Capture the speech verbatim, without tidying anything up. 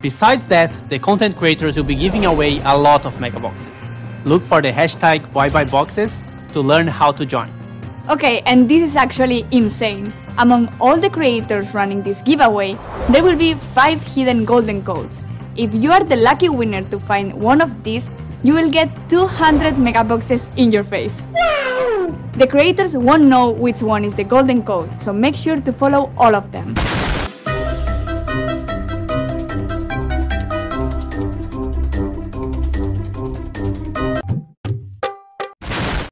Besides that, the content creators will be giving away a lot of megaboxes. Look for the hashtag byebyeboxes to learn how to join. Okay, and this is actually insane. Among all the creators running this giveaway, there will be five hidden golden codes. If you are the lucky winner to find one of these, you will get two hundred megaboxes in your face. Wow! The creators won't know which one is the golden code, so make sure to follow all of them.